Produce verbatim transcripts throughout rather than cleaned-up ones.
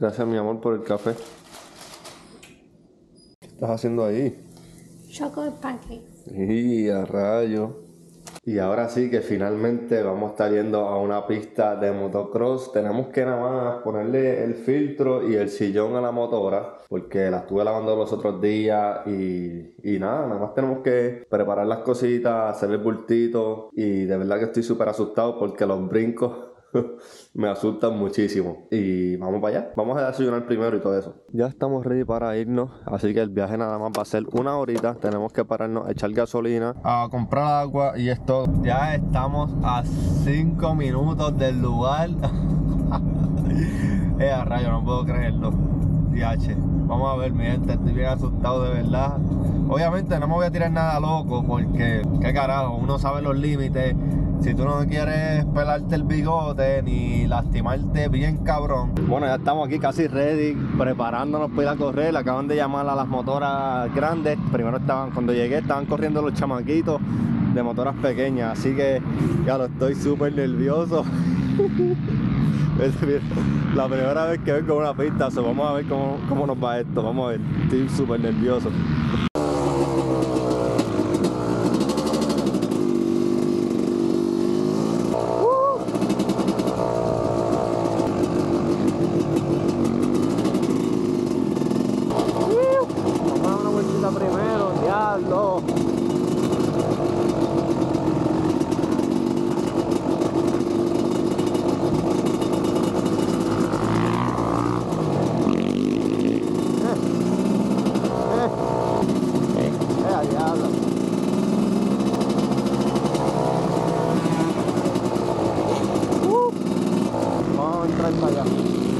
Gracias, mi amor, por el café. ¿Qué estás haciendo ahí? Chocolate pancakes. Y a rayo. Y ahora sí que finalmente vamos a estar yendo a una pista de motocross. Tenemos que nada más ponerle el filtro y el sillón a la motora, porque la estuve lavando los otros días y, y nada, nada más tenemos que preparar las cositas, hacer el bultito. Y de verdad que estoy súper asustado porque los brincos me asustan muchísimo. Y vamos para allá. Vamos a desayunar primero y todo eso. Ya estamos ready para irnos. Así que el viaje nada más va a ser una horita. Tenemos que pararnos a echar gasolina, a comprar agua y es todo. Ya estamos a cinco minutos del lugar. Eh, a rayo, no puedo creerlo. D H. Vamos a ver, mi gente. Estoy bien asustado de verdad. Obviamente no me voy a tirar nada loco porque, qué carajo, uno sabe los límites. Si tú no quieres pelarte el bigote ni lastimarte bien cabrón. Bueno, ya estamos aquí casi ready, preparándonos para ir a correr. Acaban de llamar a las motoras grandes. Primero estaban, cuando llegué, estaban corriendo los chamaquitos de motoras pequeñas. Así que ya lo estoy súper nervioso. Es la primera vez que vengo a una pista, so vamos a ver cómo, cómo nos va esto. Vamos a ver, estoy súper nervioso. Primero, diablo. Eh, eh, diablo. Uh, vamos a entrar para allá.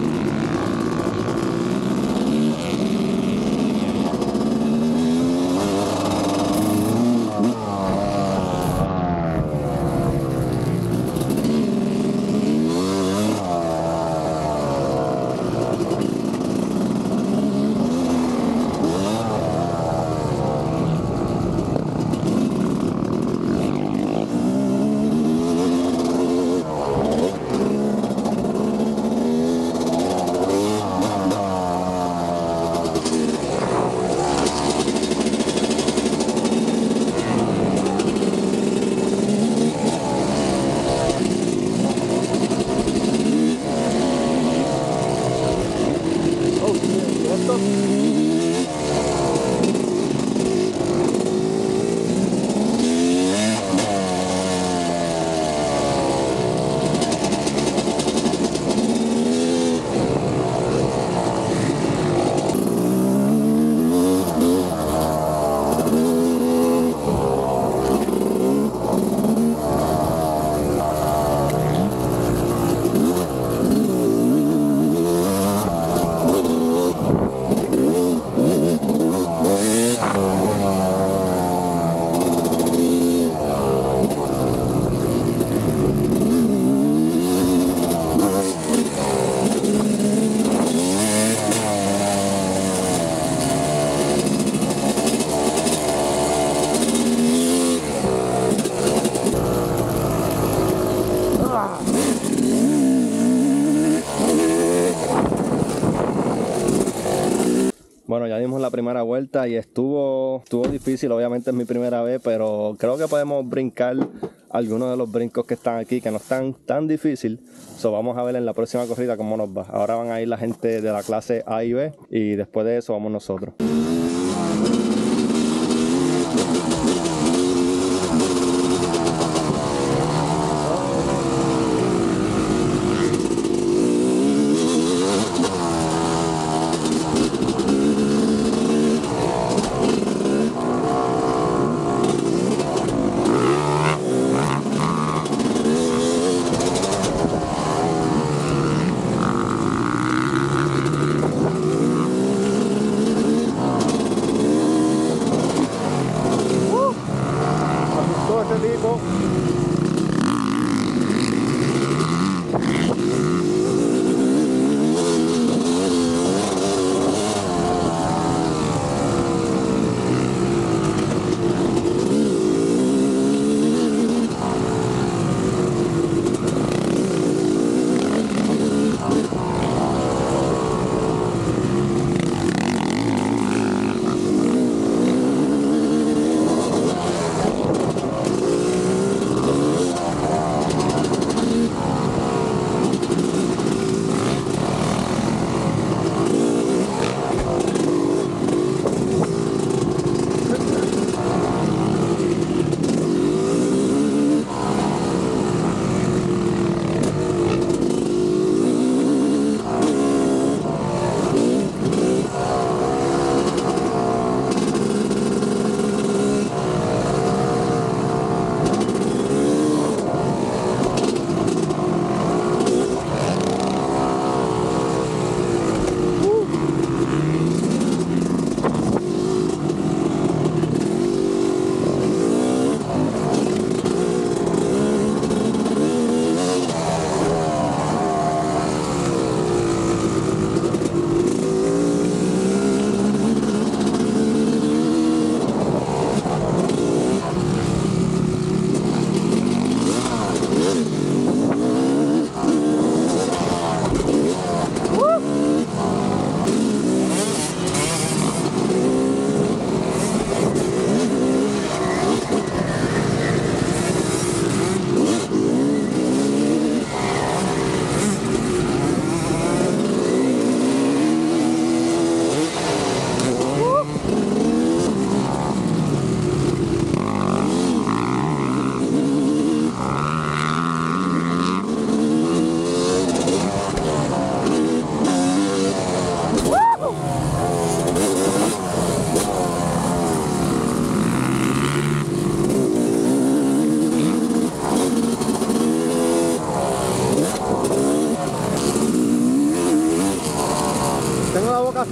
Bueno, ya dimos la primera vuelta y estuvo, estuvo difícil, obviamente es mi primera vez, pero creo que podemos brincar algunos de los brincos que están aquí, que no están tan difícil. So, vamos a ver en la próxima corrida cómo nos va. Ahora van a ir la gente de la clase A y B y después de eso vamos nosotros.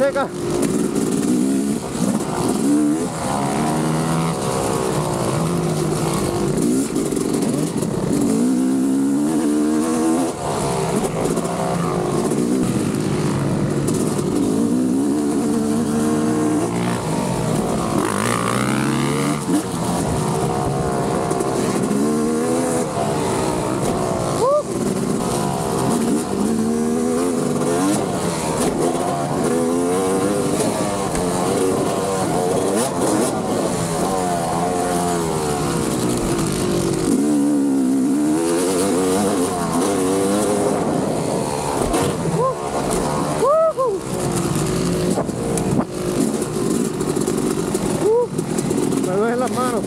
seca. Me duelen las manos.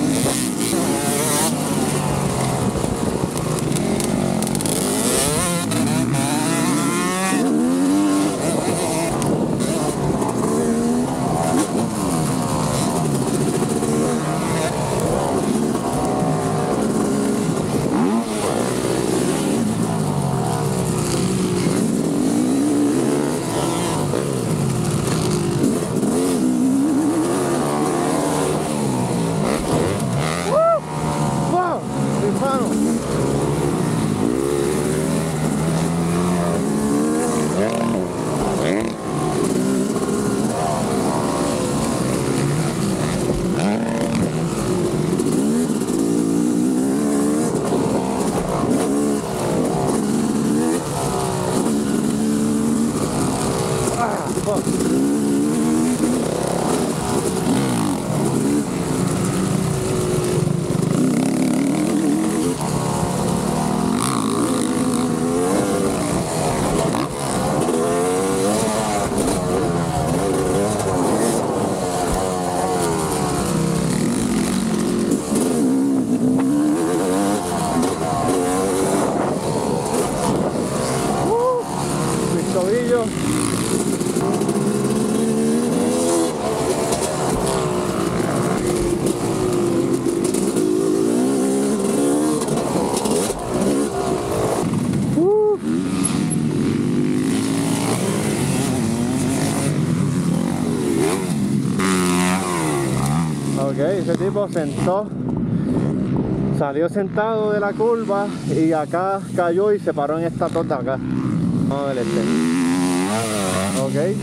Ok, ese tipo sentó, salió sentado de la curva y acá cayó y se paró en esta tota acá. Vamos a ver este. Ok.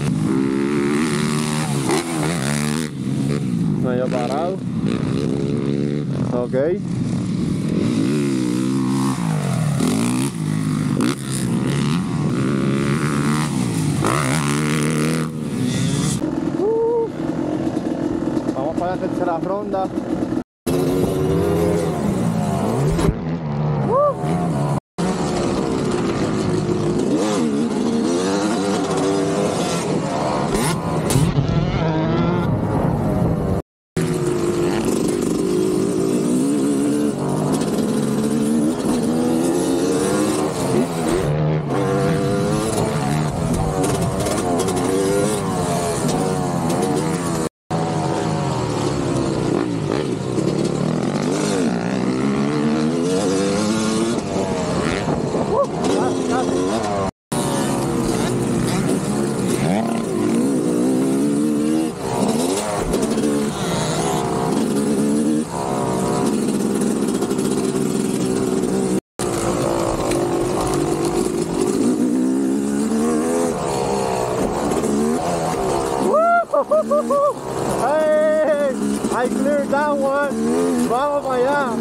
Medio parado. Ok. Vamos para la tercera ronda. Hey, I cleared that one. Vamos para allá.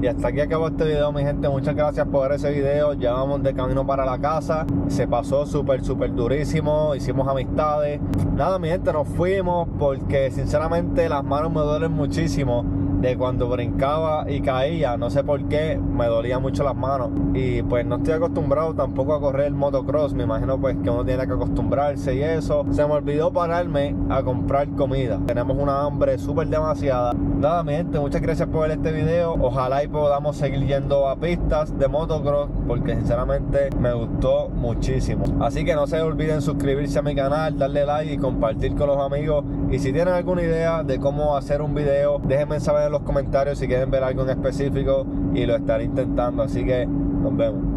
Y hasta aquí acabó este video, mi gente. Muchas gracias por ver ese video. Ya vamos de camino para la casa. Se pasó súper, súper durísimo. Hicimos amistades. Nada, mi gente, nos fuimos porque sinceramente las manos me duelen muchísimo. De cuando brincaba y caía, no sé por qué, me dolían mucho las manos. Y pues no estoy acostumbrado tampoco a correr motocross. Me imagino pues que uno tiene que acostumbrarse y eso. Se me olvidó pararme a comprar comida. Tenemos una hambre súper demasiada. Nada, mi gente, muchas gracias por ver este video. Ojalá y podamos seguir yendo a pistas de motocross, porque sinceramente me gustó muchísimo. Así que no se olviden suscribirse a mi canal, darle like y compartir con los amigos. Y si tienen alguna idea de cómo hacer un video, déjenme saber en los comentarios si quieren ver algo en específico y lo estaré intentando. Así que nos vemos.